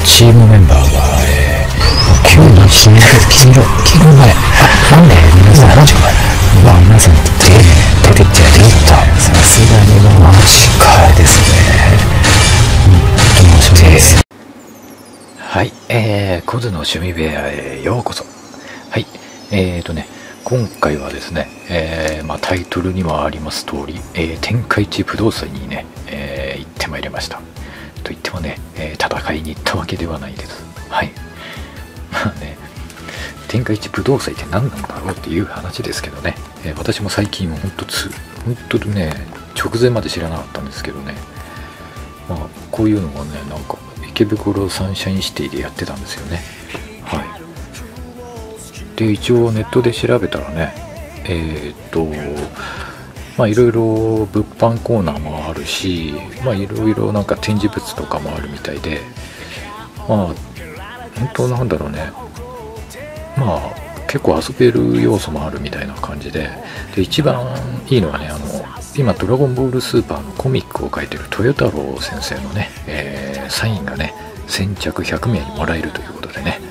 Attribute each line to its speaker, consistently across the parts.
Speaker 1: チームメンバーが、急に黄色前、なんで皆さん、皆さん出てっちゃ出た。さすがにマジかですね。面白いです。はい、コズの趣味部屋へようこそ。はい、今回はですね、タイトルにもあります通り、天下一武道祭にね、行ってまいりました。と言ってもね、戦いに行ったわけではないです。はい。まあね、天下一武道祭って何なんだろうっていう話ですけどね、私も最近は本当にね、直前まで知らなかったんですけどね、まあ、こういうのがね、なんか池袋サンシャインシティでやってたんですよね。はい。で、一応ネットで調べたらね、いろいろ物販コーナーもあるし、いろいろなんか展示物とかもあるみたいで、本当なんだろうね、結構遊べる要素もあるみたいな感じで、一番いいのはね、今ドラゴンボールスーパーのコミックを書いてる豊太郎先生のね、サインがね、先着100名にもらえるということでね、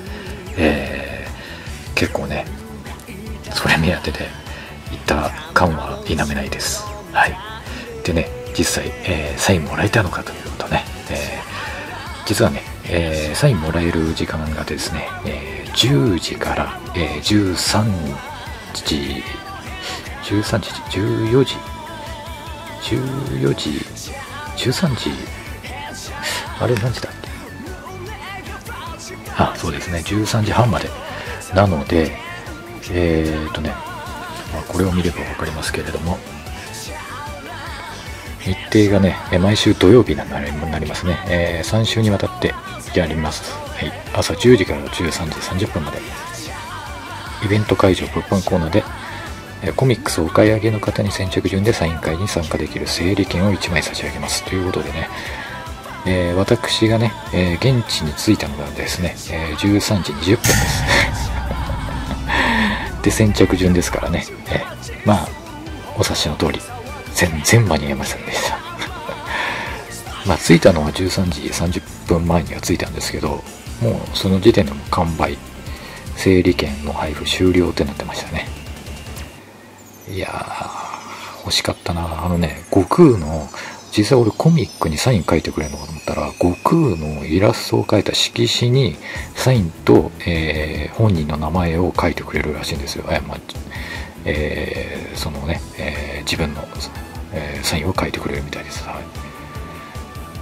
Speaker 1: 結構ね、それ目当てで行った感は否めないです。はい。でね、実際、サインもらえたのかということね、実はね、サインもらえる時間がですね、10時から、13時、13時、14時、13時、あれ何時だっけ？そうですね、13時半までなので、これを見れば分かりますけれども、日程がね、毎週土曜日になりますね。3週にわたってやります。はい、朝10時から13時30分まで。イベント会場物販コーナーで、コミックスをお買い上げの方に先着順でサイン会に参加できる整理券を1枚差し上げますということでね、私がね、現地に着いたのがですね、13時20分ですで、先着順ですからね、お察しの通り全然間に合いませんでした着いたのは13時30分前には着いたんですけど、もうその時点でも完売、整理券の配布終了ってなってましたね。いやー、欲しかったな。悟空の、実際俺コミックにサイン書いてくれるのかと思ったら、悟空のイラストを描いた色紙にサインと、本人の名前を書いてくれるらしいんですよ。そのね、自分の、サインを書いてくれるみたいです。はい、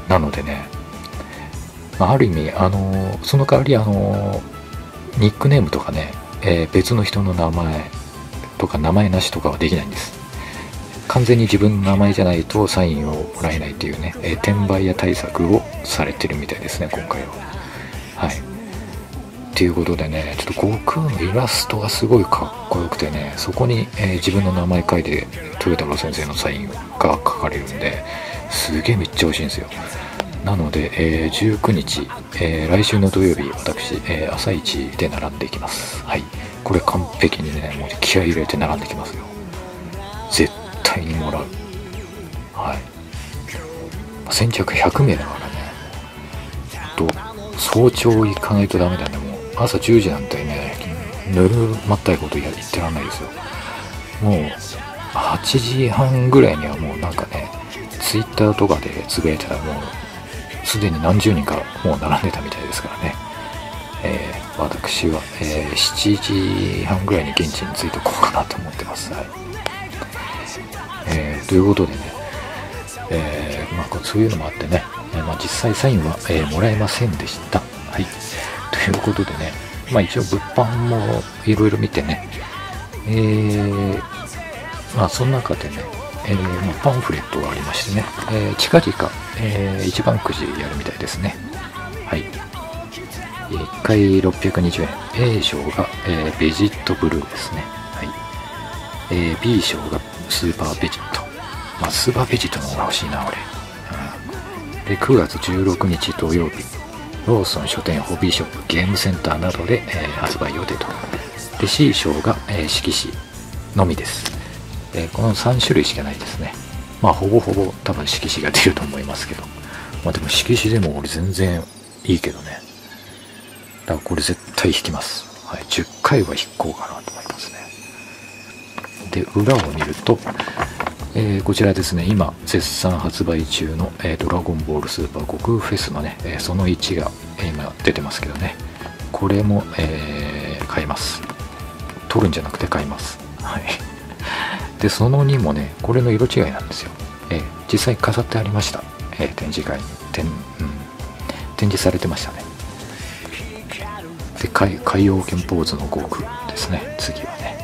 Speaker 1: なのでね、ある意味その代わりニックネームとかね、別の人の名前とか名前なしとかはできないんです。完全に自分の名前じゃないとサインをもらえないっていうね、転売屋対策をされてるみたいですね、今回は。はい。っていうことでね、ちょっと悟空のイラストがすごいかっこよくてね、そこに、自分の名前書いて豊太郎先生のサインが書かれるんで、すげえめっちゃ欲しいんですよ。なので、19日、来週の土曜日、私、朝一で並んでいきます。はい。これ完璧にね、もう気合い入れて並んできますよ。絶対にもらう。はい。先着100名だからね。早朝行かないとダメだね。もう朝10時なんてね、ぬるまったいこと言ってらんないですよ。もう8時半ぐらいにはもうなんかね、ツイッターとかでつぶやいてたらもうすでに何十人かもう並んでたみたいですからね。私は、7時半ぐらいに現地に着いておこうかなと思ってます。はい。ということでね、そういうのもあってね、実際サインは、もらえませんでした。はい。ということでね、一応物販もいろいろ見てね、その中でね、パンフレットがありましてね、近々、一番くじやるみたいですね。はい。1回620円。A 賞が、ベジットブルーですね。はい。B 賞がスーパーベジット。スーパーベジットの方が欲しいな、俺。で、9月16日土曜日、ローソン書店ホビーショップゲームセンターなどで、発売予定と。で、C 賞が、色紙のみです。この3種類しかないですね。ほぼほぼ多分色紙が出ると思いますけど。でも色紙でも俺全然いいけどね。 だからこれ絶対引きます。はい、10回は引こうかなと思いますね。で、裏を見ると、こちらですね、今絶賛発売中の、ドラゴンボールスーパー悟空フェスのね、その1が、今出てますけどね、これも、買います。取るんじゃなくて買います。はい。で、その2もね、これの色違いなんですよ。実際飾ってありました。展示会に展示されてましたね。で、海洋拳ポーズの悟空ですね、次はね。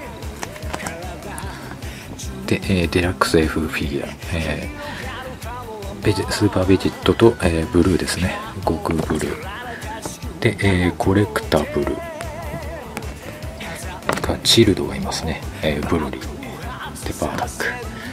Speaker 1: で、デラックス F フィギュア、スーパーベジットと、ブルーですね、悟空ブルーで、コレクタブルがチルドがいますね、ブロリーで、バーダック、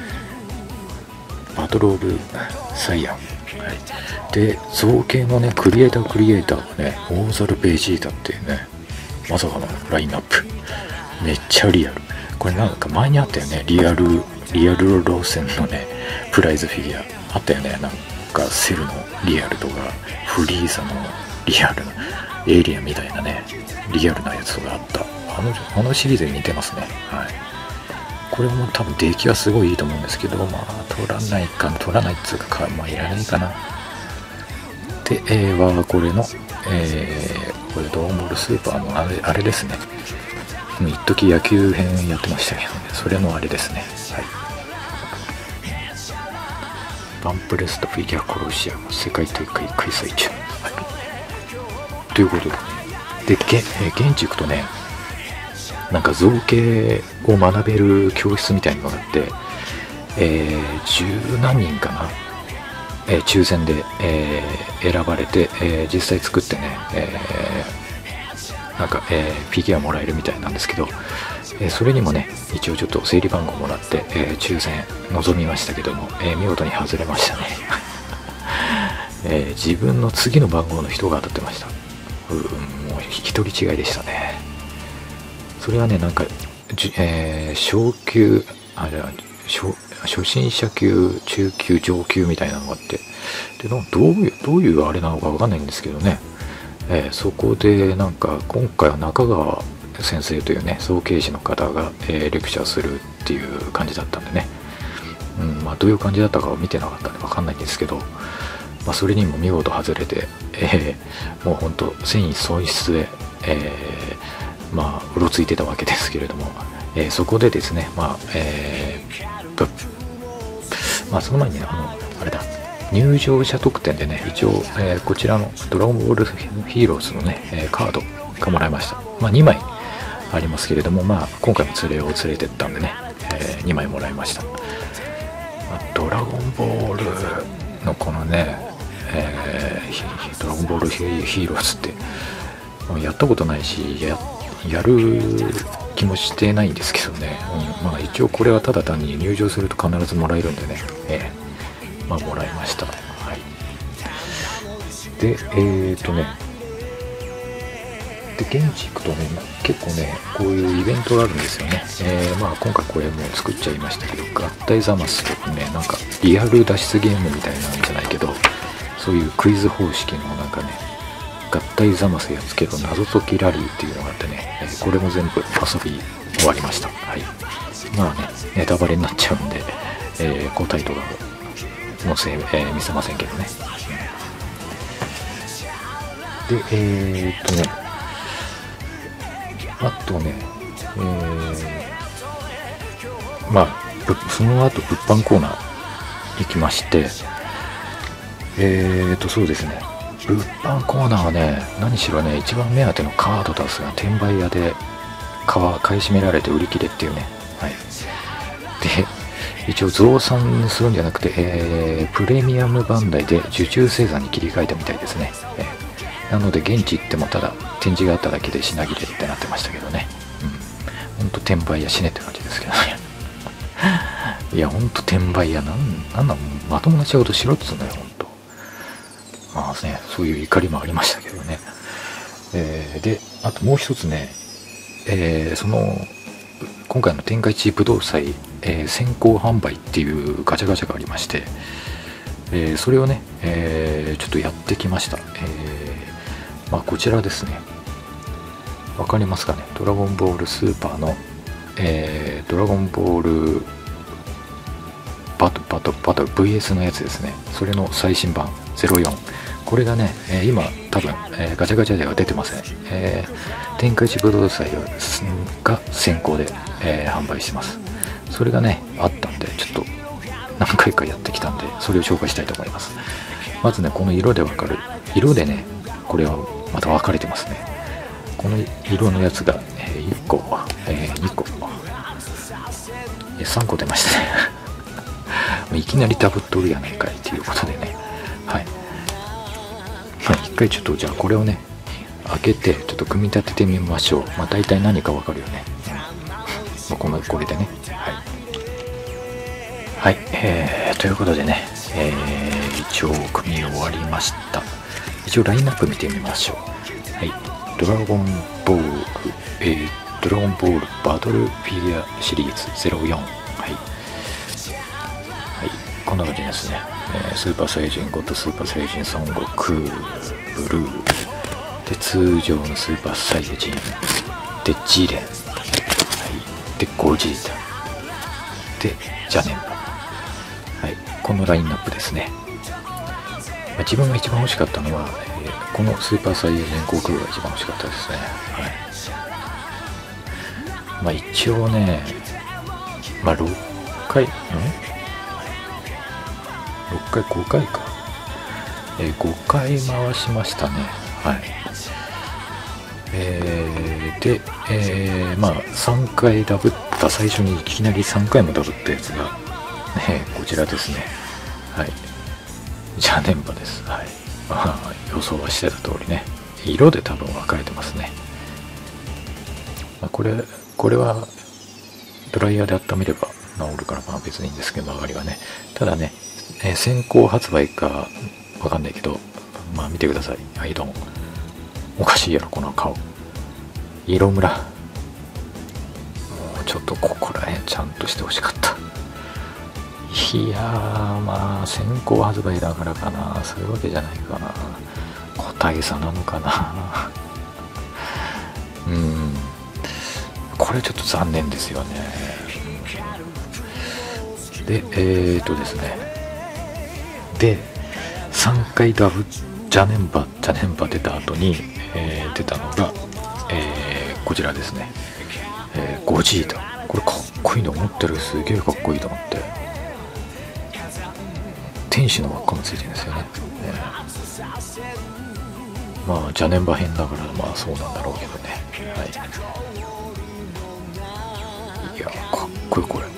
Speaker 1: バトルオブサイアン、で、造形のね、クリエイターがね、オーザルベジータっていうね、まさかのラインナップ、めっちゃリアル。これなんか前にあったよね、リアル路線のね、プライズフィギュアあったよね。なんかセルのリアルとか、フリーザのリアルなエイリアンみたいなね、リアルなやつがあった。あのシリーズに似てますね。はい。これも多分出来はすごいいいと思うんですけど、まあ取らないっつうか、まあいらないかな。で、これの、これドラゴンボールスーパーのあれですね。一時野球編やってましたけどね、それのあれですね。はい。バンプレストフィギュアコロシアム世界大会開催中。はい。ということで、現地行くとね、なんか造形を学べる教室みたいなのがあって、10何人かな、抽選で、選ばれて、実際作ってね、なんか、フィギュアもらえるみたいなんですけど、それにもね、一応ちょっと整理番号もらって、抽選臨みましたけども、見事に外れましたね。自分の次の番号の人が当たってました。もう一人違いでしたね。それはね、なんか、昇級、初心者級、中級、上級みたいなのがあって、でどういうあれなのかわかんないんですけどね、そこでなんか今回は中川先生というね造形師の方が、レクチャーするっていう感じだったんでね、まあどういう感じだったかは見てなかったんでわかんないんですけど、まあそれにも見事外れて、もうほんと繊維喪失で、まあうろついてたわけですけれども、そこでですね、まあその前にね、あれだ、入場者特典でね、一応、こちらのドラゴンボールヒーローズのね、カードがもらいました。まあ2枚ありますけれども、まあ今回も連れてったんでね、2枚もらいました。まあ、ドラゴンボールのこのね、ドラゴンボールヒーローズってやったことないし、やる気もしてないんですけどね、まあ一応これはただ単に入場すると必ずもらえるんでね、まあもらいました。はい。で、で、現地行くとね、結構ね、こういうイベントがあるんですよね。まあ今回これもう作っちゃいましたけど、合体ザマスとかね、なんかリアル脱出ゲームみたいなんじゃないけど、そういうクイズ方式のなんかね、合体ザマスやっつけろ謎解きラリーっていうのがあってね、これも全部遊び終わりました。はい。まあね、ネタバレになっちゃうんで、答えとかも見せませんけどね。で、あとね、まあ、その後物販コーナー行きまして、そうですね、物販コーナーはね、何しろね、一番目当てのカードダスが転売屋で買い占められて売り切れっていうね。はい。で、一応増産するんじゃなくて、プレミアムバンダイで受注生産に切り替えたみたいですね。なので現地行ってもただ展示があっただけで品切れってなってましたけどね。ほんと転売屋死ねって感じですけどね。いやほんと転売屋なんだ、まともな仕事しろっつうんだよ、ほんと。まあね、そういう怒りもありましたけどね。で、あともう一つね、今回の天下一武道祭、先行販売っていうガチャガチャがありまして、それをね、ちょっとやってきました。 こちらですね。わかりますかね。ドラゴンボールスーパーの、ドラゴンボールバトル VS のやつですね。それの最新版04。これがね、今多分、ガチャガチャでは出てません。天下一武道祭が先行で、販売してます。それがねあったんで、ちょっと何回かやってきたんで、それを紹介したいと思います。まずね、この色でわかる。色でね、これはまた分かれてますね。この色のやつが、1個、2個、3個出ましたねいきなりダブっとるやないかいっていうことでね。はい。一回ちょっとじゃあこれをね、開けてちょっと組み立ててみましょう。大体何かわかるよね。これでね。はい。はい、ということでね、一応組み終わりました。一応ラインナップ見てみましょう。はい。ドラゴンボールバトルフィギュアシリーズ04。はい。はい。こんな感じですね。スーパーサイジン5とスーパーサイジン孫悟空、ブルー。で、通常のスーパーサイヤ人。で、ジレン。はい。で、ゴジータ。で、ジャネンバ。はい。このラインナップですね。自分が一番欲しかったのは、このスーパーサイヤ人悟空が一番欲しかったですね。はい。一応ね、6回5回か。5回回しましたね。はい。で、3回ダブった、最初にいきなり3回もダブったやつが、こちらですね。はい。ジャネンバです。はい。予想はしてた通りね。色で多分分かれてますね。これはドライヤーで温めれば治るから別にいいんですけど、曲がりはね。ただね、先行発売か分かんないけど、見てください。はい、どうも。おかしいやろこの顔。色ムラ。もうちょっとここら辺ちゃんとしてほしかった。いやー、先行発売だからかな、そういうわけじゃないかな、個体差なのかなこれちょっと残念ですよね。でですね、で3回ダブジャネンバ出た後に、出たのが、こちらですね、ゴジータ。これかっこいいの思ってる。すげえかっこいいと思って、天使の輪っかもついてるんですよね。ジャネンバ編だからそうなんだろうけどね。はい。いやかっこいいこれ。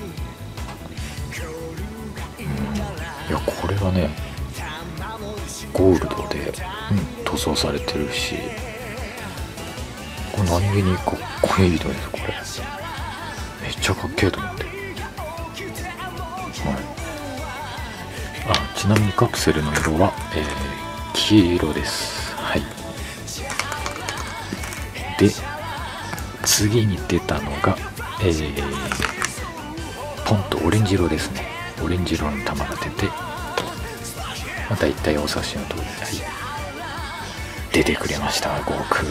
Speaker 1: いやこれはね、ゴールドで、塗装されてるし、これ何気にかっこいい色です。これめっちゃかっけえと思って。ちなみにカプセルの色は、黄色です。はい。で次に出たのが、ポンとオレンジ色ですね。オレンジ色の玉が出て、だいたいお察しの通り、出てくれました。悟空。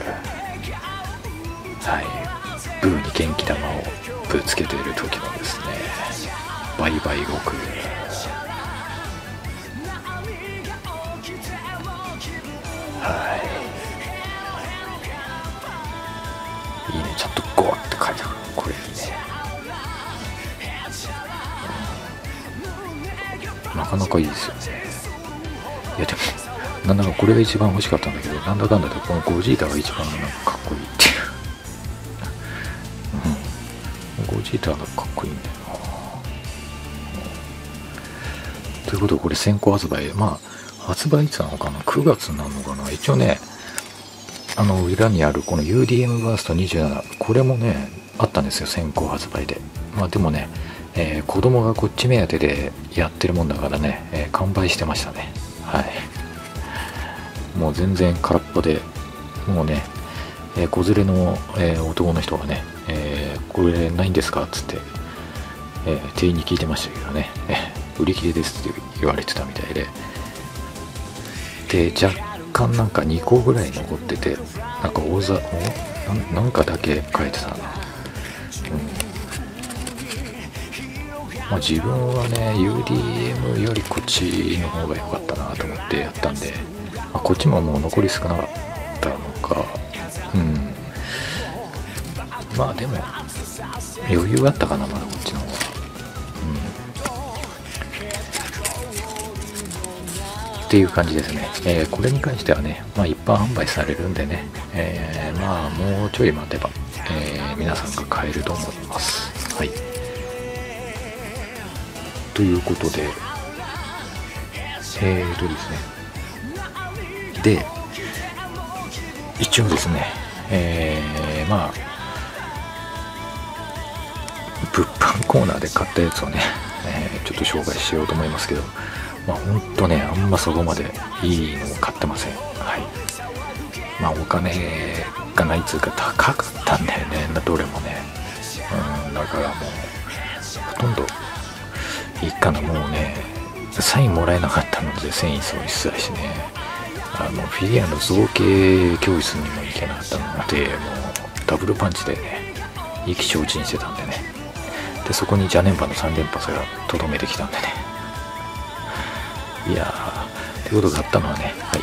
Speaker 1: はい。ブーに元気玉をぶつけている時のですね、バイバイ悟空。いいね、ちょっとゴーって書いてある。これいいね。なかなかいいですよね。いやでもなんだかこれが一番欲しかったんだけど、なんだかんだでこのゴジータが一番かっこいいっていうゴジータがかっこいいんだよな。ということでこれ先行発売、発売いつなのかな、9月なのかな。一応ね、裏にあるこの UDM バースト27、これもねあったんですよ、先行発売で。でもね、子供がこっち目当てでやってるもんだからね、完売してましたね。はい。もう全然空っぽで、もうね、子連れの、男の人がね、これないんですかっつって、店員に聞いてましたけどね、売り切れですって言われてたみたいで、で若干なんか2個ぐらい残ってて、なんかなんかだけ書いてたな。まあ自分はね UDM よりこっちの方が良かったなと思ってやったんで、まあ、こっちももう残り少なかったのか、まあでも余裕あったかな、まだこっちの方は。っていう感じですね。これに関してはね、まあ、一般販売されるんでね、まあもうちょい待てば、皆さんが買えると思います。はい。ということで、ですね。で、一応ですね、まあ物販コーナーで買ったやつをね、ちょっと紹介しようと思いますけど、まあほんとね、あんまそこまでいいのを買ってません。はい。まあお金がないつうか高かったんだよね、どれもね。だからもうほとんどいいかな。もうね、サインもらえなかったので繊維喪失だしね、フィギュアの造形教室にも行けなかったので、もうダブルパンチでね、意気消沈してたんでね。で、そこに邪念波の3連発がとどめてきたんでね。いやー、ってことがあったのはね、はい。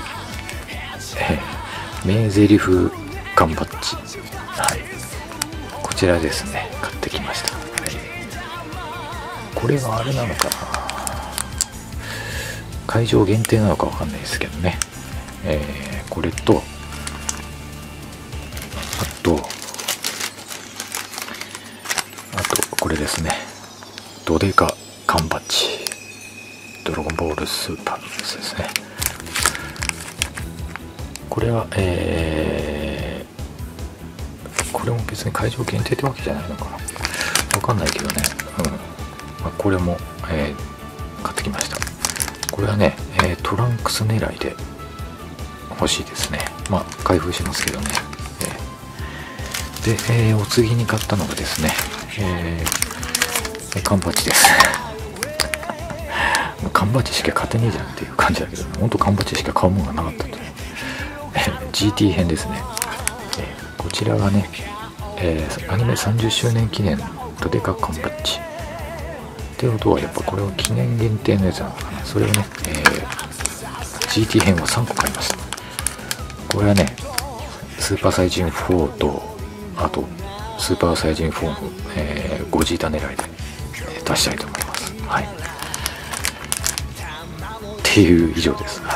Speaker 1: 名台詞缶バッジ。はい。こちらですね、買ってきました。はい。これはあれなのかな、会場限定なのかわかんないですけどね。これと、あと、これですね。ドデカ缶バッジ。ドラゴンボールスーパーのやつですね。これは、これも別に会場限定ってわけじゃないのかな。わかんないけどね。まあ、これも、買ってきました。これはね、トランクス狙いで欲しいですね。まあ、開封しますけどね。で、お次に買ったのがですね、缶バッジです。缶バッジしか買ってねえじゃんっていう感じだけど、ほんと缶バッジしか買うものがなかったと。GT 編ですね。こちらがね、アニメ30周年記念ドデカ缶バッジ。ってことはやっぱこれは記念限定のやつなのかな。それをね、GT 編を3個買いました。これはね、スーパーサイジン4と、あとスーパーサイジン4の、ゴジータ狙いで出したいと思います。はい。っていう以上です。はい。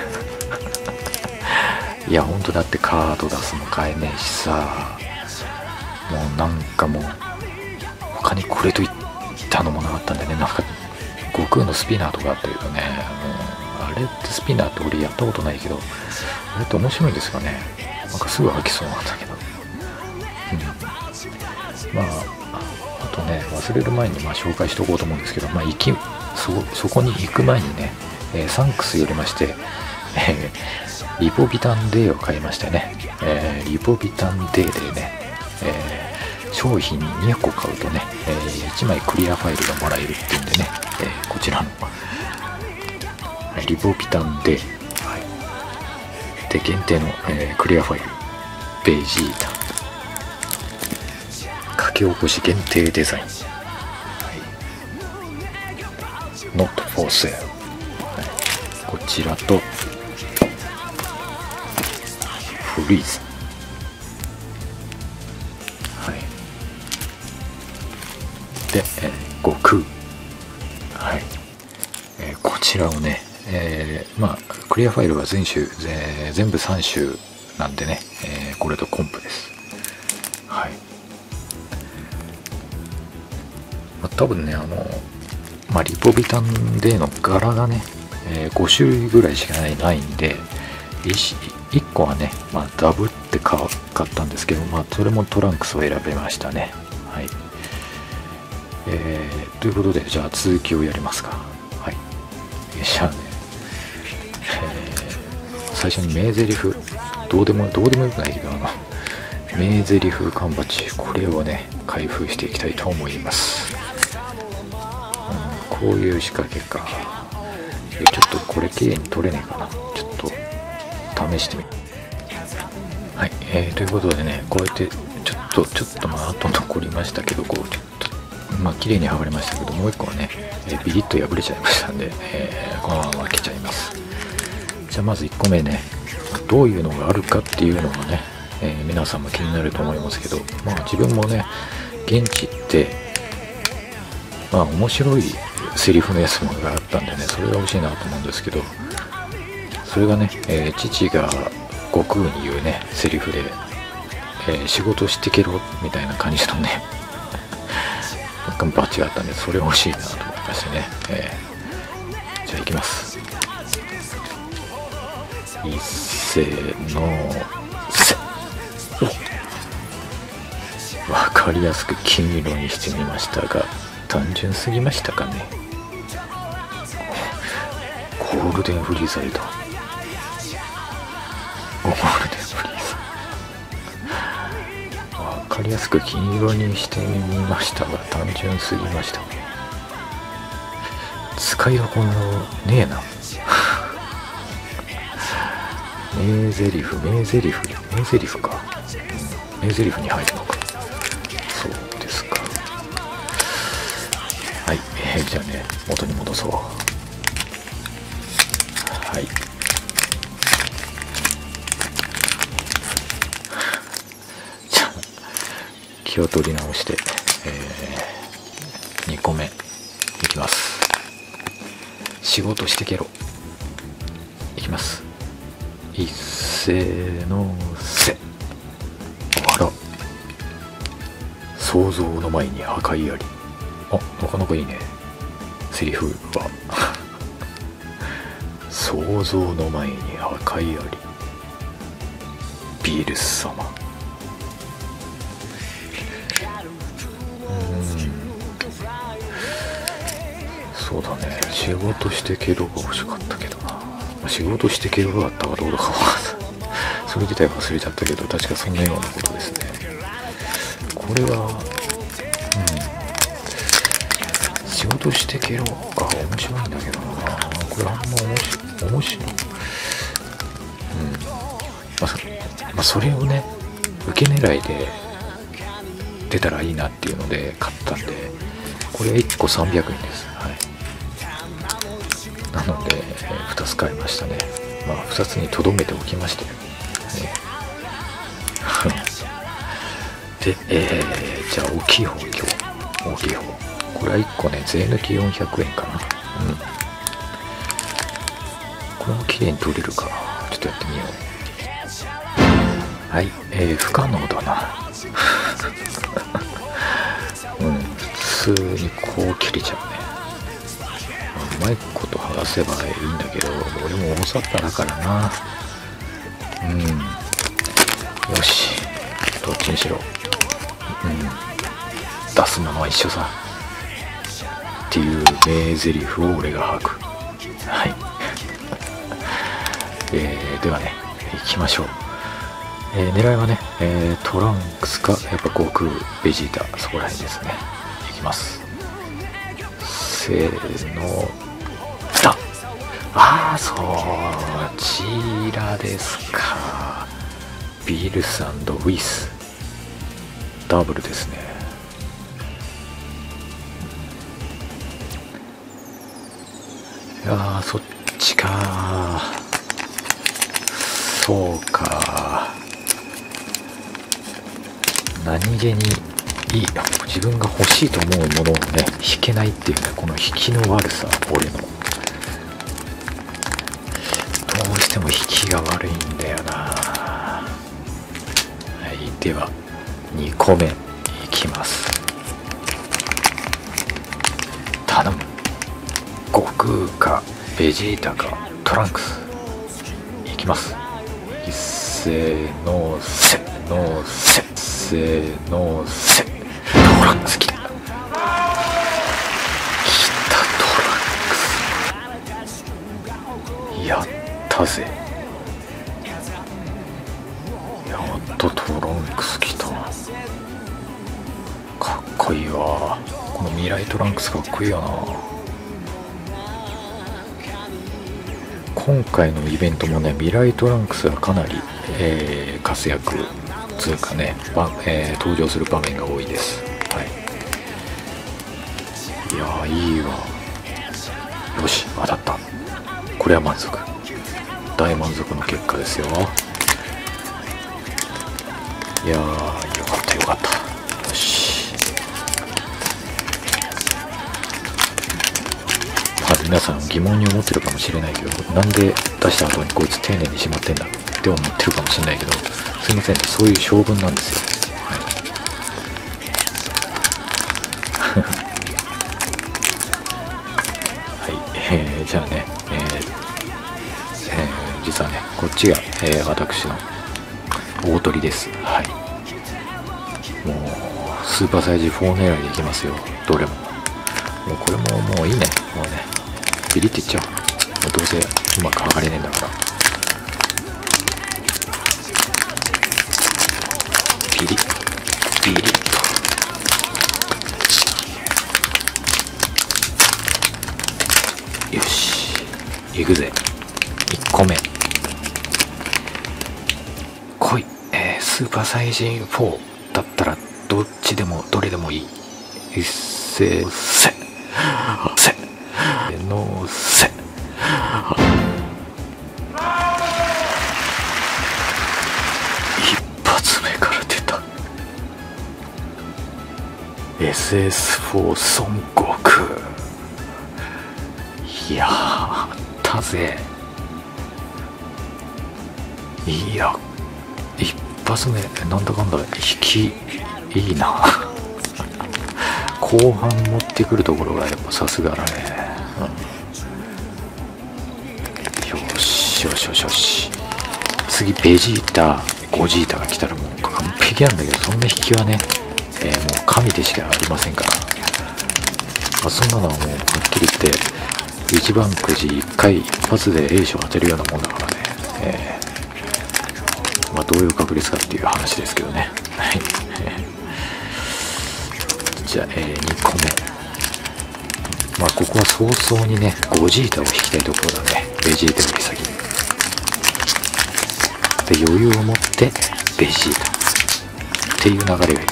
Speaker 1: いや、ほんとだってカード出すの買えねえしさ、もうなんかもう、他にこれといったのもなかったんでね、なんか、悟空のスピナーとかあったけどね、あれってスピナーって俺やったことないけど、あれって面白いんですかね。なんかすぐ飽きそうなんだけど。まあ、あとね、忘れる前にまあ紹介しておこうと思うんですけど、まあ、そこに行く前にね、サンクス寄りまして、リポビタンデーを買いましてね、リポビタンデーでね、商品2個買うとね、1枚クリアファイルがもらえるっていうんでね、こちらのリポビタンデー、はい、で限定の、クリアファイルベジータ書き起こし限定デザイン、はい、Not for sale、はい、こちらとフリーズ、はい、で、悟空、はい、こちらをね、まあクリアファイルは全部3種なんでね、これとコンプです。はい。まあ、多分ね、まあ、リポビタンデーの柄がね、5種類ぐらいしかないんで、1個はね、まあ、ダブって買ったんですけど、まあ、それもトランクスを選べましたね。はい。ということで、じゃあ続きをやりますか。はい。じゃあね、最初に名台詞、どうでもよくないけど、名台詞缶バッジ、これをね、開封していきたいと思います。こういう仕掛けか。ちょっとこれ綺麗に取れねえかな。ちょっと試してみる。はい、ということでね、こうやってちょっとまああと残りましたけど、こうちょっとまあ綺麗に剥がれましたけど、もう一個はね、ビリッと破れちゃいましたんで、このまま開けちゃいます。じゃあまず1個目ね、どういうのがあるかっていうのがね、皆さんも気になると思いますけど、まあ自分もね、現地行ってまあ面白いセリフのやつもがあったんでね、それが欲しいなと思うんですけど、それがね、父が悟空に言うねセリフで、仕事してけろみたいな感じのねバチがあったんで、それ欲しいなと思いましてね、じゃあ行きます。いっせーのせ。わかりやすく金色にしてみましたが、単純すぎましたかね。ゴールデンフリーザイド、ゴールデンフリーザ、わかりやすく金色にしてみましたが単純すぎました。使いどころねえな名台詞か、名台詞に入るのか。そうですか。はい、じゃあね、元に戻そう。はい、じゃあ気を取り直して、2個目いきます。仕事してけろ。いきます。いっせーのせ。あら、想像の前に破壊あり。あ、なかなかいいねセリフは想像の前に破壊あり、ビールス様。そうだね、仕事してけろが欲しかったけどな。仕事してけろだったかどうだかそれ自体忘れちゃったけど、確かそんなようなことですね。これは仕事してけろが面白いんだけどな。これあんま面白い。それをね、受け狙いで出たらいいなっていうので買ったんで、これは1個300円です。はい。なので、2つ買いましたね。まあ2つにとどめておきましたよね。で、じゃあ大きい方、今日大きい方。これは1個ね、税抜き400円かな。これも綺麗に取れるかな。ちょっとやってみよう。はい、不可能だな普通にこう切れちゃうね。うまいこと剥がせばいいんだけど、俺も大雑把だからな。よし、どっちにしろ出すものは一緒さっていう名台詞を俺が吐く。はい、ではね、行きましょう。狙いはね、トランクスかやっぱ悟空、ベジータ、そこら辺ですね。いきます。せーの、だ。そちらですか。ビールス&ウィスダブルですね。いや、そっちか。そうか。何気にいい、自分が欲しいと思うものをね、引けないっていうね、この引きの悪さ、俺の。どうしても引きが悪いんだよな。はい、では、2個目いきます。頼む。悟空か、ベジータか、トランクス。いきます。一斉のせのせ。せーのせ。トランクス来た。トランクス。やったぜ。やっとトランクス来た。かっこいいわ。この未来トランクスかっこいいよな。 今回のイベントもね、未来トランクスはかなり、活躍つうかね、登場する場面が多いです。はい、いやー、いいわ。よし、当たった。これは満足、大満足の結果ですよ。いやー、よかったよかった。よし、皆さん疑問に思ってるかもしれないけど、なんで出した後にこいつ丁寧にしまってんだって思ってるかもしれないけど、すいません、そういう性分なんですよ。はい、じゃあね、実はね、こっちが、私の大鳥です。はい、もうスーパーサイズ4狙いでいきますよ、どれも。もうこれももういいね、もうね、ビリっていっちゃう。もうどうせうまく剥がれねえんだから。ビリビリッと。よし、いくぜ。1個目来い。スーパーサイジン4だったらどっちでもどれでもいい。一斉せのせ。一発目から出た SS4 孫悟空。いやーったぜ。いや、一発目なんだかんだ引きいいな。後半持ってくるところがやっぱさすがだね。よしよしよしよし。次ベジータゴジータが来たらもう完璧なんだけど、そんな引きはね、もう神でしかありませんから、そんなのはもうはっきり言って一番くじ1回一発でA賞当てるようなもんだからね。どういう確率かっていう話ですけどね。はい。じゃあ、2個目。ここは早々にね、ゴジータを引きたいところだね。ベジータより先に。で、余裕を持ってベジータっていう流れがい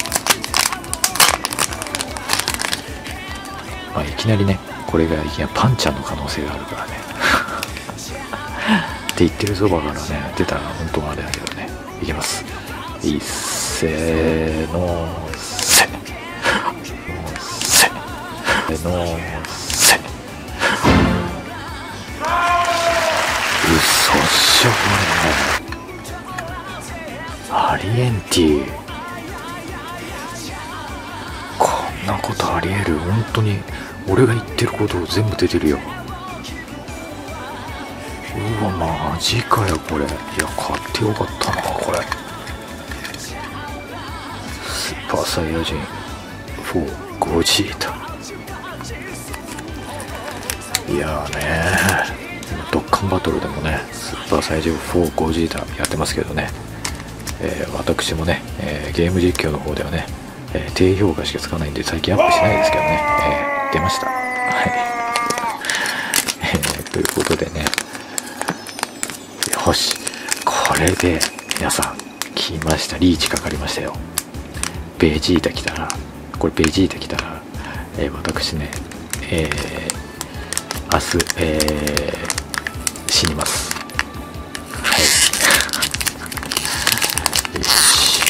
Speaker 1: い。いきなりね、これがいきなりパンチャーの可能性があるからね。って言ってるそばからね、出たら本当はあれだけどね。いきます。いっせーのせのせ。嘘っしょこれ。ありえんティ。こんなことありえる？本当に俺が言ってることを全部出てるよ。うわ、マジかよこれ。いや、買ってよかったなこれ。スーパーサイヤ人4ゴジータ。いやーねー、ドッカンバトルでもね、スーパーサイヤ人4ゴジータやってますけどね、私もね、ゲーム実況の方ではね、低評価しかつかないんで最近アップしないですけどね、出ました。はい、ということでね、よし、これで皆さん来ました。リーチかかりましたよ。ベジータ来たら、これベジータ来たら、私ね、明日、死にます。はい。よし、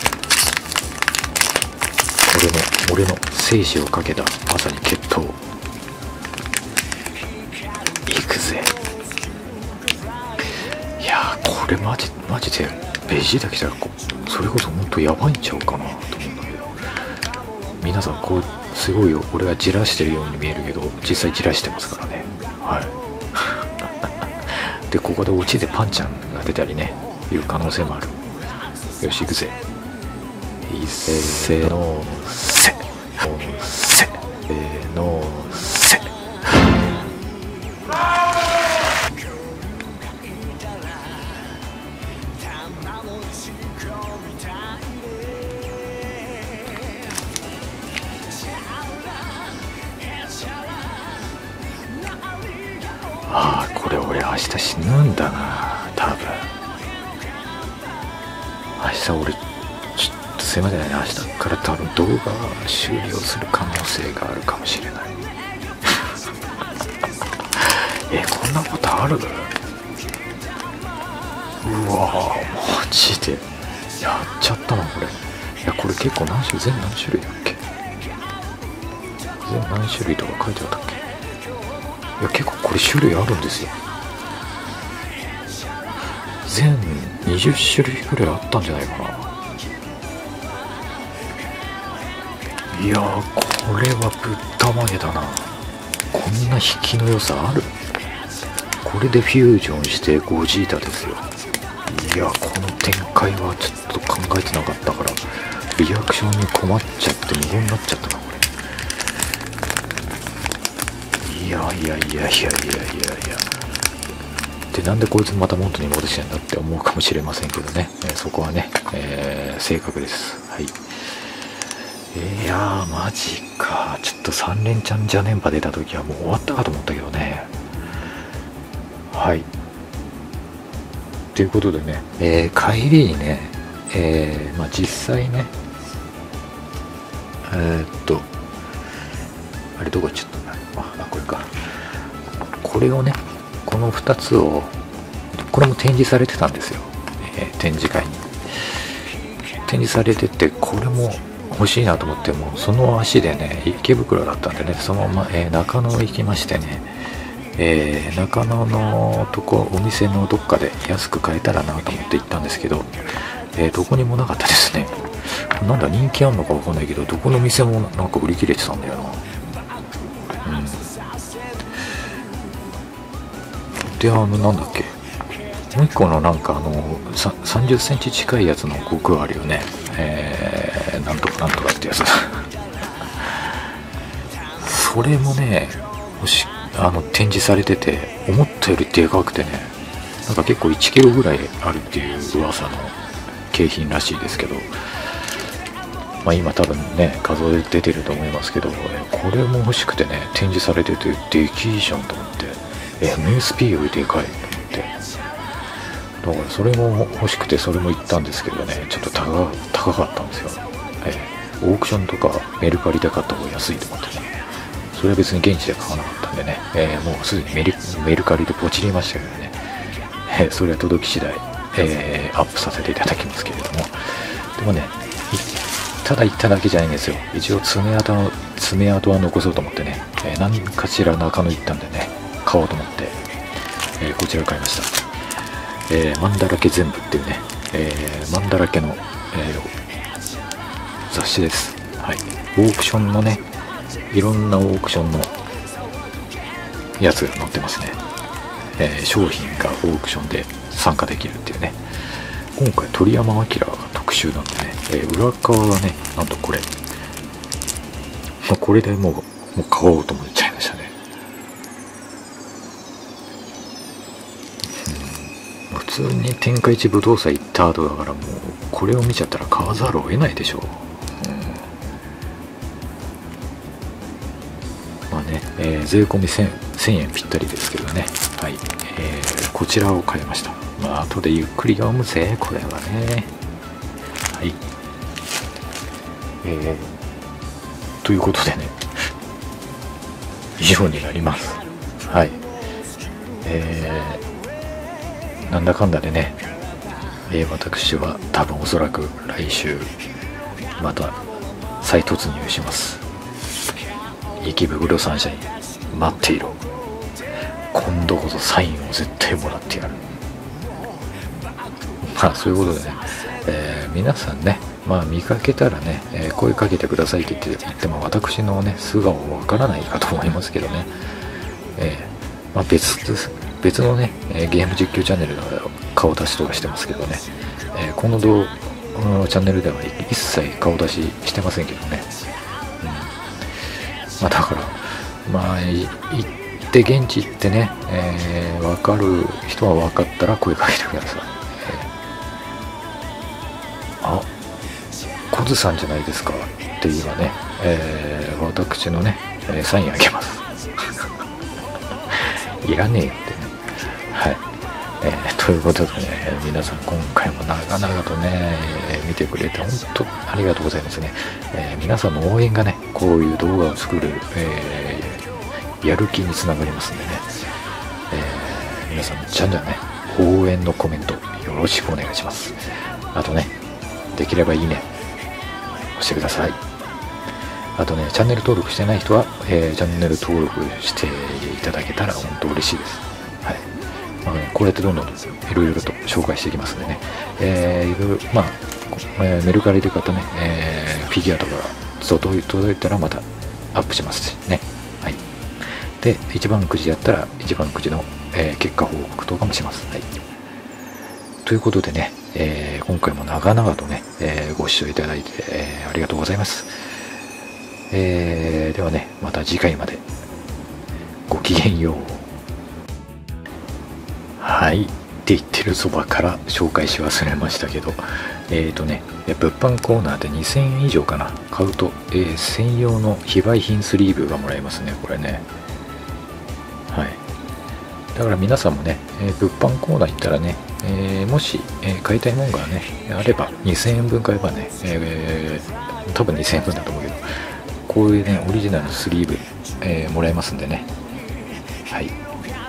Speaker 1: 俺の生死をかけたまさに決闘。いくぜ。いやー、これマジでベジータ来たらそれこそ本当やばいんちゃうかなと思うんだけど、皆さんこうすごいよ、俺がじらしてるように見えるけど実際じらしてますからね。はいで、ここでオチでパンちゃんが出たりね、いう可能性もある。よし、行くぜ。いっせーのせのせ。これ俺明日死ぬんだな多分。明日俺ちょっとすいませんね、明日から多分動画終了する可能性があるかもしれない。こんなことある？うわーマジでやっちゃったなこれ。いやこれ結構全何種類だっけ？全何種類とか書いてあったっけ？いや結構これ種類あるんですよ。全20種類ぐらいあったんじゃないかな。いやーこれはぶったまげだな。こんな引きの良さある？これでフュージョンしてゴジータですよ。いやこの展開はちょっと考えてなかったから、リアクションに困っちゃって無言になっちゃったなこれ。いやで、なんでこいつまた元に戻してんだって思うかもしれませんけどね、そこはね、正確です。はい。いやーマジか。ちょっと3連チャンジャネンパ出た時はもう終わったかと思ったけどね。はい。ということでね、帰りにね、実際ね、あれどこ行っちゃったんだ。これか。これをね、この2つを、これも展示されてたんですよ、展示会に展示されてて、これも欲しいなと思って、もうその足でね、池袋だったんでね、そのまま、中野行きましてね、中野のお店のどっかで安く買えたらなと思って行ったんですけど、どこにもなかったですね。なんだ人気あんのかわかんないけど、どこの店もなんか売り切れてたんだよな。でなんだっけ、もう一個のなんか30センチ近いやつの航空あるよね、なんとかってやつそれもね展示されてて、思ったよりでかくてね、なんか結構1キロぐらいあるっていう噂の景品らしいですけど、今多分ね画像で出てると思いますけど、これも欲しくてね、展示されててできいじゃんと思って、MSP よりでかいと思って、だからそれも欲しくてそれも行ったんですけどね、ちょっと高かったんですよ。オークションとかメルカリで買った方が安いと思ってね、それは別に現地で買わなかったんでね、もうすでにメルカリでポチりましたけどね、それは届き次第、アップさせていただきますけれども、でもね、ただ行っただけじゃないんですよ。一応爪痕は残そうと思ってね、何かしら中野行ったんでね、買おうと思って、こちら買いました。マンだらけ全部っていうね、マンだらけの、雑誌です。はい。オークションのね、いろんなオークションのやつが載ってますね。商品がオークションで参加できるっていうね。今回鳥山明が特集なんでね、裏側はね、なんとこれ、これでもう買おうと思っちゃいましたね。普通に天下一武道祭行った後だから、もうこれを見ちゃったら買わざるを得ないでしょう。税込み 1000円ぴったりですけどね。はい。こちらを買いました。後でゆっくり読むぜ、これはね。はい。ということでね、以上になります。はい。なんだかんだでね、私は多分おそらく来週また再突入します。池袋サンシャイン待っていろ。今度こそサインを絶対もらってやる。そういうことでね、皆さんね、見かけたらね、声かけてくださいって言っても私のね素顔わからないかと思いますけどね、別のねゲーム実況チャンネルで顔出しとかしてますけどね、このチャンネルでは一切顔出ししてませんけどね、だから行って現地行ってね、分かる人は分かったら声かけてください。コズさんじゃないですかって言えばね、私のね、サインあげますいらねえよってね。はい。 ということでね、皆さん今回も長々とね、見てくれて本当ありがとうございますね。皆さんの応援がね、こういう動画を作る、やる気につながりますんでね、皆さんじゃんじゃんね、応援のコメントよろしくお願いします。あとね、できればいいね押してください。あとね、チャンネル登録してない人は、チャンネル登録していただけたら本当嬉しいです。はい。こうやってどんどんいろいろと紹介していきますんでね、メルカリで買ったね、フィギュアとか届いたらまたアップしますしね。はい。で、一番くじやったら一番くじの、結果報告とかもします。はい。ということでね、今回も長々とね、ご視聴いただいて、ありがとうございます。ではね、また次回までごきげんよう。はいって言ってるそばから紹介し忘れましたけど、物販コーナーで2000円以上かな買うと、専用の非売品スリーブがもらえますね、これね。はい。だから皆さんもね、物販コーナー行ったらね、もし、買いたいものがねあれば2000円分買えばね、多分2000円分だと思うけど、こういうねオリジナルのスリーブ、もらえますんでね。はい。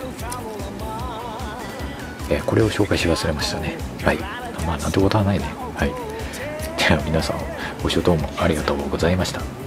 Speaker 1: これを紹介し忘れましたね。はい。まあなんてことはないね。はい。では皆さんご視聴どうもありがとうございました。